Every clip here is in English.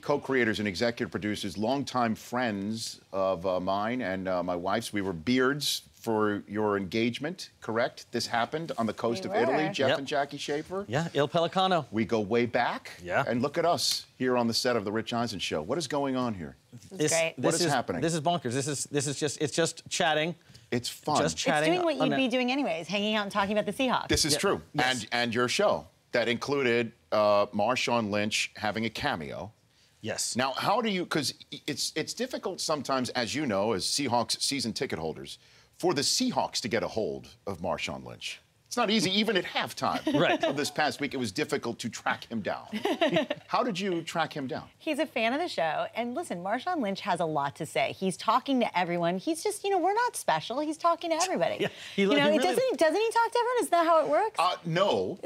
co-creators and executive producers, longtime friends of mine and my wife's. We were beards for your engagement, correct? This happened on the coast of Italy, Jeff and Jackie Schaefer. Yeah, Il Pelicano. We go way back. Yeah. And look at us here on the set of The Rich Eisen Show. What is going on here? This is great. What is happening? This is bonkers. It's just chatting. It's fun. Just chatting. It's doing what you'd be doing anyways, hanging out and talking about the Seahawks. This is true. Yes. And your show that included Marshawn Lynch having a cameo. Yes. Now, how do you, because it's difficult sometimes, as you know, as Seahawks season ticket holders, for the Seahawks to get a hold of Marshawn Lynch. It's not easy, even at halftime of this past week. It was difficult to track him down. How did you track him down? He's a fan of the show. And listen, Marshawn Lynch has a lot to say. He's talking to everyone. He's just, we're not special. He's talking to everybody. Yeah, doesn't he talk to everyone? Is that how it works? No.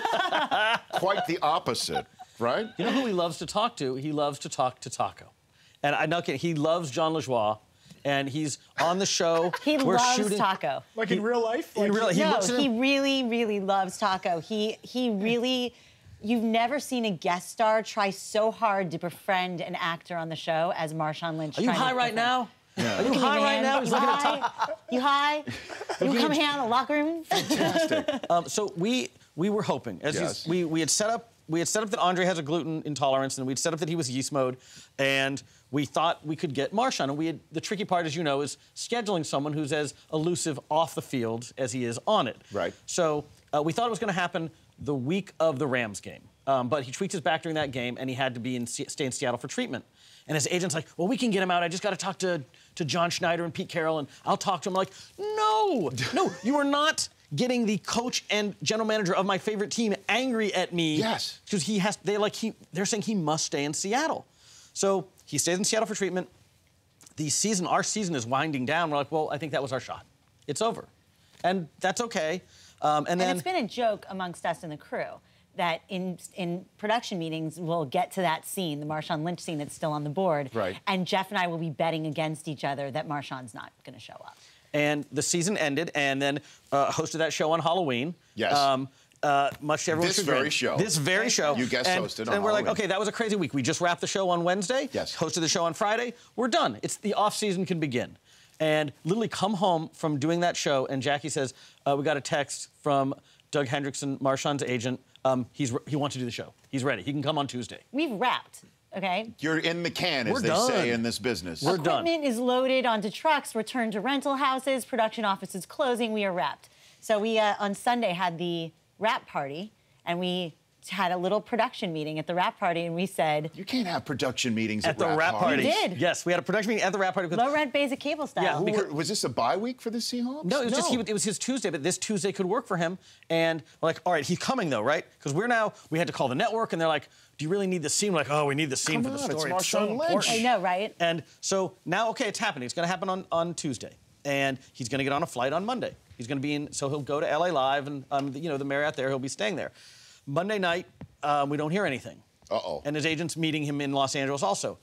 Quite the opposite, right? You know who he loves to talk to? He loves to talk to Taco. And I'm not kidding. He loves John LaJoie. And he's on the show. He loves Taco. Like in real life? He really, really loves Taco. He really, you've never seen a guest star try so hard to befriend an actor on the show as Marshawn Lynch. Are you high right now? Yeah. Are you high right now? You high? You high? You come hang out in the locker room? Fantastic. So we were hoping, as we had set up that Andre has a gluten intolerance, and we'd set up that he was yeast mode, and we thought we could get Marshawn. And the tricky part, as you know, is scheduling someone who's as elusive off the field as he is on it. Right. So we thought it was going to happen the week of the Rams game, but he tweaked his back during that game, and he had to stay in Seattle for treatment. And his agent's like, well, we can get him out. I just got to talk to John Schneider and Pete Carroll, and I'll talk to him. I'm like, no, you are not getting the coach and general manager of my favorite team angry at me. Yes. Because they're saying he must stay in Seattle. So he stays in Seattle for treatment. Our season is winding down. We're like, well, I think that was our shot. It's over. And that's okay. And it's been a joke amongst us and the crew that in production meetings, we'll get to that scene, the Marshawn Lynch scene that's still on the board. Right. And Jeff and I will be betting against each other that Marshawn's not going to show up. And the season ended, and then hosted that show on Halloween. Yes. Much to everyone's chagrin. This very show. You guest hosted on And we're Halloween. like, okay, that was a crazy week. We just wrapped the show on Wednesday. Yes. Hosted the show on Friday. We're done. The off-season can begin. And literally come home from doing that show, and Jackie says, we got a text from Doug Hendrickson, Marshawn's agent. He wants to do the show. He's ready. He can come on Tuesday. We've wrapped. Okay. You're in the can, as they say in this business. We're done. Equipment is loaded onto trucks, returned to rental houses, production offices closing. We are wrapped. So we, on Sunday, had the wrap party, and we had a little production meeting at the wrap party, and we said... You can't have production meetings at the wrap party. We did. Yes, we had a production meeting at the wrap party. Low-rent basic cable style. Yeah, was this a bye week for the Seahawks? No, it was his Tuesday, but this Tuesday could work for him. And we're like, all right, he's coming, though, right? Because we had to call the network, and they're like, do you really need the scene? We're like, oh, we need the scene for the story. It's Marshawn Lynch. I know, right? And so now, okay, it's happening. It's going to happen on Tuesday. And he's going to get on a flight on Monday. He's going to be so he'll go to LA Live, and, the Marriott there, he'll be staying there. Monday night, we don't hear anything. Uh-oh. And his agent's meeting him in Los Angeles also.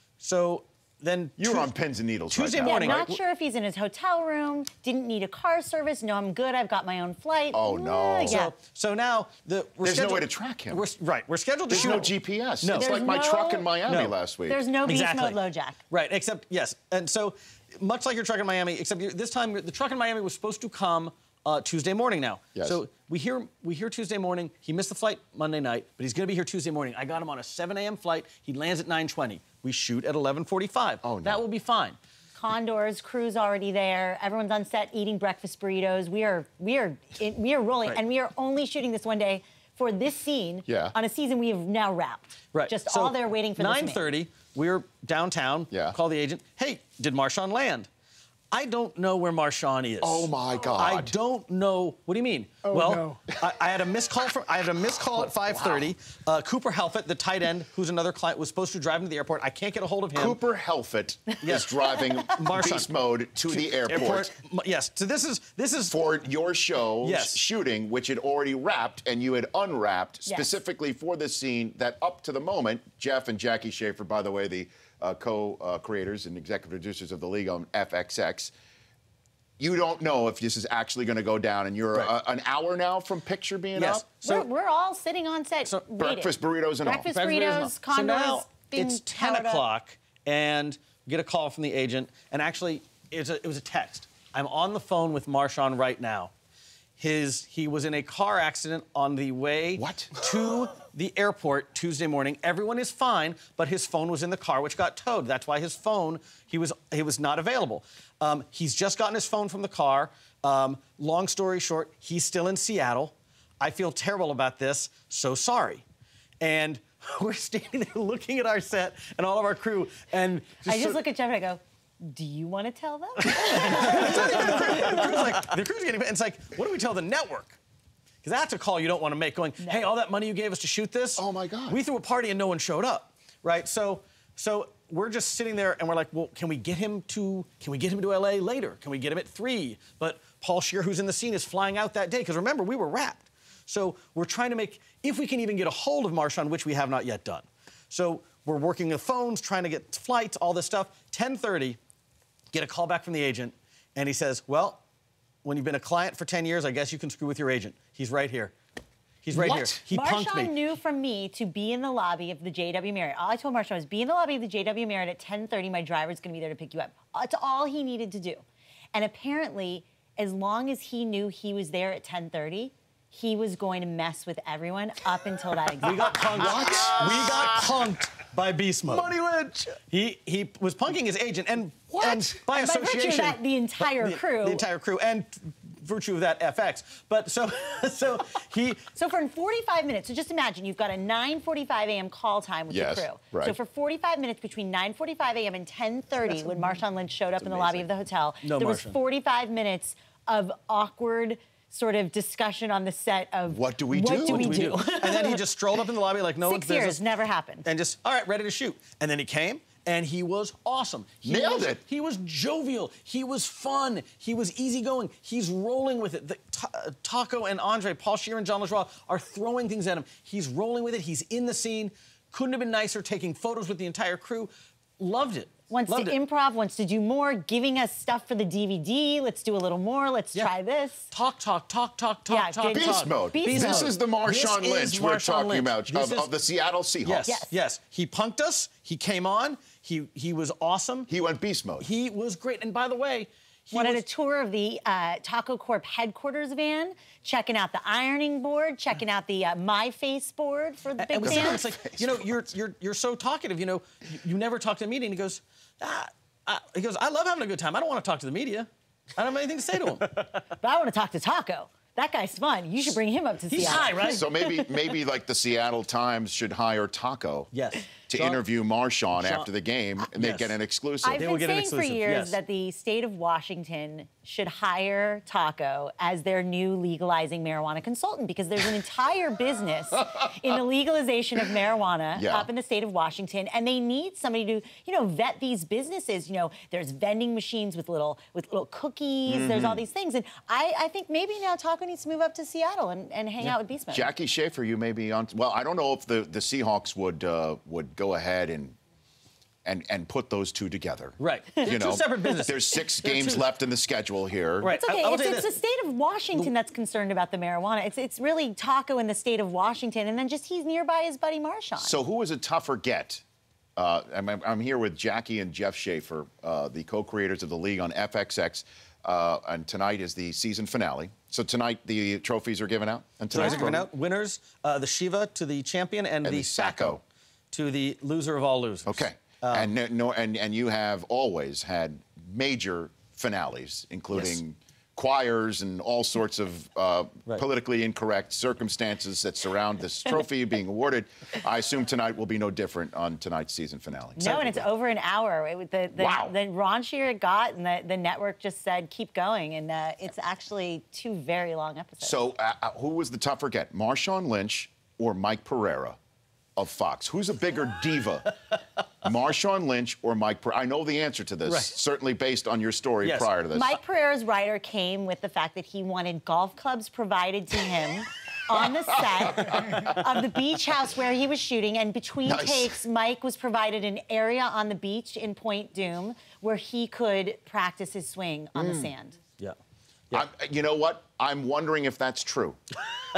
So then... You're on pins and needles Tuesday right now, morning. I'm not sure if he's in his hotel room, didn't need a car service. No, I'm good. I've got my own flight. Oh, no. Yeah. So now... There's no way to track him. We're scheduled to There's shoot... no GPS. No. It's like my truck in Miami last week. There's no beast Exactly. mode LoJack. Right, except, yes. And so, much like your truck in Miami, except this time, the truck in Miami was supposed to come Tuesday morning now. Yes. So we hear Tuesday morning. He missed the flight Monday night, but he's going to be here Tuesday morning. I got him on a 7 a.m. flight. He lands at 9:20. We shoot at 11:45. Oh, no. That will be fine. Condors, crew's already there. Everyone's on set eating breakfast burritos. We are rolling, Right. and we are only shooting this one day for this scene on a season we have now wrapped. Right. Just so all there waiting for this 9:30. We're downtown. Yeah. Call the agent. Hey, did Marshawn land? I don't know where Marshawn is. Oh my God! I don't know. What do you mean? Oh, well, no. I had a missed call at 5:30. Wow. Cooper Helfett, the tight end, who's another client, was supposed to drive him to the airport. I can't get a hold of him. Cooper Helfett is driving beast mode to the airport. Yes. So this is for your show's shooting, which had already wrapped, and you had unwrapped specifically for this scene. That up to the moment, Jeff and Jackie Schaefer, by the way, the co-creators and executive producers of the league on FXX. You don't know if this is actually going to go down, and you're an hour now from picture being up. So we're all sitting on set. Breakfast burritos and all. Breakfast burritos, Condors. it's 10 o'clock, and get a call from the agent, and actually, it was a text. I'm on the phone with Marshawn right now. He was in a car accident on the way to the airport Tuesday morning. Everyone is fine, but his phone was in the car, which got towed. That's why his phone, he was not available. He's just gotten his phone from the car. Long story short, he's still in Seattle. I feel terrible about this, so sorry. And we're standing there looking at our set and all of our crew, and I just look at Jeff and I go, do you want to tell them? The crew's getting, it's like, what do we tell the network? Because that's a call you don't want to make, going, hey, all that money you gave us to shoot this? Oh, my God. We threw a party and no one showed up, right? So we're just sitting there and we're like, well, can we get him to LA later? Can we get him at 3? But Paul Scheer, who's in the scene, is flying out that day. Because remember, we were wrapped. So we're trying to make, if we can even get a hold of Marshawn, which we have not yet done. So we're working the phones, trying to get flights, all this stuff. 10:30, get a call back from the agent, and he says, well, when you've been a client for 10 years, I guess you can screw with your agent. He's right here. He's right here. He punked me. Marshawn knew from me to be in the lobby of the JW Marriott. All I told Marshawn was, be in the lobby of the JW Marriott at 10:30. My driver's going to be there to pick you up. That's all he needed to do. And apparently, as long as he knew he was there at 10:30, he was going to mess with everyone up until that exact We got punked. We got punked by Beast Mode. Money Lynch. He was punking his agent, and by association, by virtue of that, the entire crew. The entire crew, and virtue of that, FX. But so he. So for 45 minutes, so just imagine you've got a 9:45 a.m. call time with the crew. Right. So for 45 minutes between 9:45 a.m. and 10:30, when Marshawn Lynch showed up in the lobby of the hotel, there was 45 minutes of awkward sort of discussion on the set of what do we do? And then he just strolled up in the lobby like no one's 6 years, never happened. And just, all right, ready to shoot. And then he came, and he was awesome. Nailed it. He was jovial. He was fun. He was easygoing. He's rolling with it. Taco and Andre, Paul Scheer and John LaJoie are throwing things at him. He's rolling with it. He's in the scene. Couldn't have been nicer, taking photos with the entire crew. Loved it. Wants to improv, wants to do more, giving us stuff for the DVD. Let's do a little more. Let's try this. Talk. Beast Mode. This is the Marshawn Lynch we're talking about of the Seattle Seahawks. Yes. He punked us. He came on. He was awesome. He went beast mode. He was great. And by the way, he wanted a tour of the Taco Corp headquarters van, checking out the ironing board, checking out the My Face board for the big van. It's like, you're so talkative. You never talk to the media. And he goes, I love having a good time. I don't want to talk to the media. I don't have anything to say to him. But I want to talk to Taco. That guy's fun. You should bring him up to Seattle. He's high, right? So maybe like the Seattle Times should hire Taco. To interview Marshawn after the game, and they get an exclusive. I've been saying for years that the state of Washington should hire Taco as their new legalizing marijuana consultant, because there's an entire business in the legalization of marijuana up in the state of Washington, and they need somebody to, vet these businesses. There's vending machines with little cookies. There's all these things, and I think maybe now Taco needs to move up to Seattle and hang out with Beast Mode. Jackie Schaefer, you may be on. Well, I don't know if the Seahawks would go ahead and put those two together. Right. Two separate businesses. There's 6 games left in the schedule here. Right. It's okay. It's the state of Washington that's concerned about the marijuana. It's really Taco in the state of Washington, and then just he's nearby his buddy Marshawn. So who is a tougher get? I'm here with Jackie and Jeff Schaefer, the co-creators of the league on FXX, and tonight is the season finale. So tonight the trophies are given out? And tonight's given out. Winners, the Shiva to the champion, and the Sacco to the loser of all losers. Okay. And you have always had major finales, including choirs and all sorts of politically incorrect circumstances that surround this trophy being awarded. I assume tonight will be no different on tonight's season finale. No, and it's over an hour. The raunchier it got, and the network just said, keep going, and it's actually 2 very long episodes. So who was the tougher get, Marshawn Lynch or Mike Pereira of Fox? Who's a bigger diva, Marshawn Lynch or Mike Pereira? I know the answer to this, certainly based on your story prior to this. Mike Pereira's writer came with the fact that he wanted golf clubs provided to him on the set of the beach house where he was shooting, and between takes, Mike was provided an area on the beach in Point Dume where he could practice his swing on the sand. You know what? I'm wondering if that's true.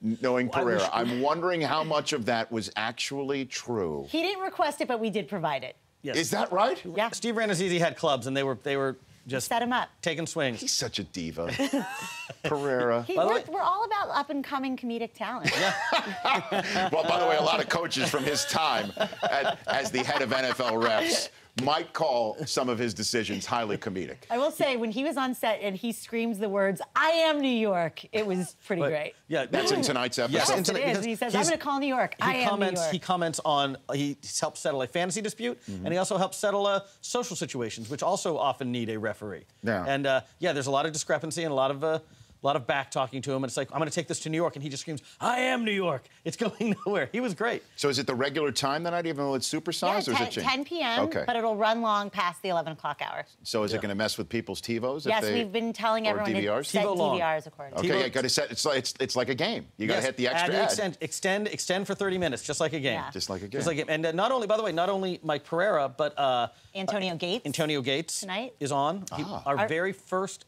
knowing Pereira. I'm wondering how much of that was actually true. He didn't request it, but we did provide it. Yes. Is that right? Yeah. Steve Ranazizi had clubs, and they were just set him up, taking swings. He's such a diva. Pereira. We're all about up-and-coming comedic talent. Well, by the way, a lot of coaches from his time as the head of NFL refs might call some of his decisions highly comedic. I will say, when he was on set and he screams the words, "I am New York," it was pretty great. Yeah, That's in tonight's episode. Yes, it is. And he says, "I'm going to call New York. I am New York." He comments on, he helps settle a fantasy dispute, and he also helps settle social situations, which also often need a referee. Yeah. And there's a lot of discrepancy and a lot of back talking to him, and it's like, I'm going to take this to New York, and he just screams, "I am New York." It's going nowhere. He was great. So is it the regular time that night, even though it's supersized, or is it changed? 10 p.m., Okay. but it'll run long past the 11 o'clock hour. So is it going to mess with people's TiVos? Yes, we've been telling everyone DVRs? to set TiVo long. DVRs accordingly. Okay, TiVo- you got to set. It's like a game. You got to hit the extra ad. Extend for 30 minutes, just like a game. Yeah. Just like a game. Just like a game. And not only Mike Pereira, but Antonio Gates. Antonio Gates Tonight? is on. Our very first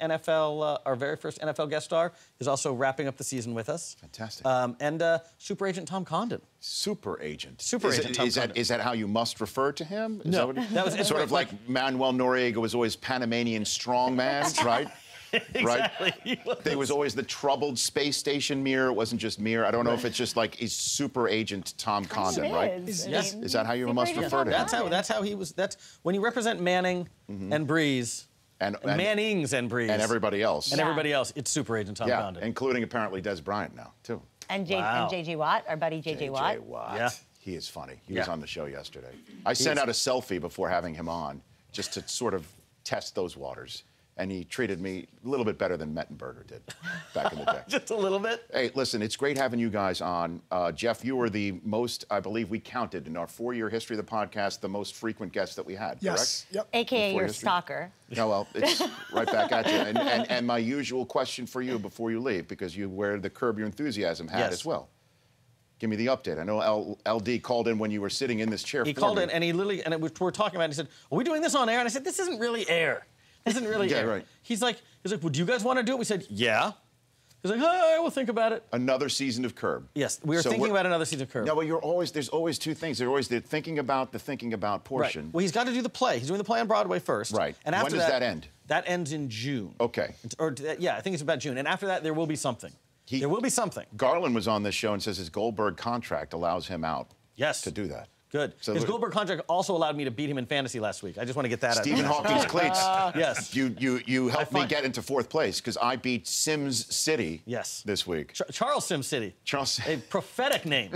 NFL guest star is also wrapping up the season with us. Fantastic. And Super Agent Tom Condon. Super agent. Super agent Tom Condon. Is that how you must refer to him? Is No, that that was sort of like Manuel Noriega was always Panamanian strongman, right? Exactly. Right? There was always the troubled space station Mir. It wasn't just Mir. I don't know if it's just like he's Super Agent Tom Condon, right? Yes. Is that how you must refer to him? That's how he was. That's when you represent Manning and Breeze. And Mannings and Breeze. And everybody else. And everybody else. It's Super Agent Tom Condon. Including apparently Des Bryant now, too. And Wow. J.J. Watt, our buddy J.J. Watt. Yeah. He is funny. He was on the show yesterday. I sent out a selfie before having him on just to sort of test those waters. And he treated me a little bit better than Mettenberger did back in the day. Just a little bit. Hey, listen, it's great having you guys on. Jeff, you were the most, I believe we counted in our 4-year history of the podcast, the most frequent guest that we had, Yes. correct? Yep. AKA your history? stalker. No, well, it's right back at you. And my usual question for you before you leave, because you wear the Curb Your Enthusiasm hat as well. Give me the update. I know LD called in when you were sitting in this chair. He called in and he literally, and we were talking about it, and he said, "Are we doing this on air?" And I said, "This isn't really air. This isn't really air." Right. He's like, "Well, do you guys want to do it?" We said, "Yeah." He's like, "Oh, we'll think about it." Another season of Curb. Yes, we were thinking about another season of Curb. No, but there's always two things. There's always the thinking about portion. Right. Well, he's got to do the play. He's doing the play on Broadway first. Right. And after when does that end? That ends in June. Okay. I think it's about June. And after that, there will be something. There will be something. Garland was on this show and says his Goldberg contract allows him out. Yes. To do that. Good. So his Goldberg contract also allowed me to beat him in fantasy last week. I just want to get that out. Stephen Hawking's cleats. Yes. You helped me get into 4th place because I beat Sims City. Yes. This week. Charles Sim City. Charles. A prophetic name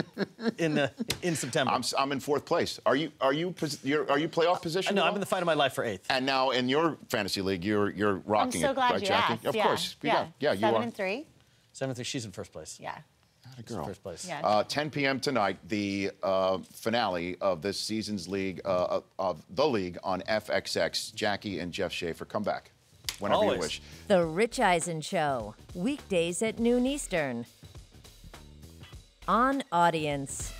in September. I'm in 4th place. Are you playoff position? No, I'm in the fight of my life for 8th. And now in your fantasy league, you're rocking it. I'm so glad right, you Jackie? asked. Of course. Yeah. You 7 are. and 3. 7th, she's in first place. Yeah. A girl. First place. Yeah. 10 p.m. tonight, the finale of this season's league of the league on FXX. Jackie and Jeff Schaefer, come back whenever you wish. The Rich Eisen Show, weekdays at noon Eastern. On Audience.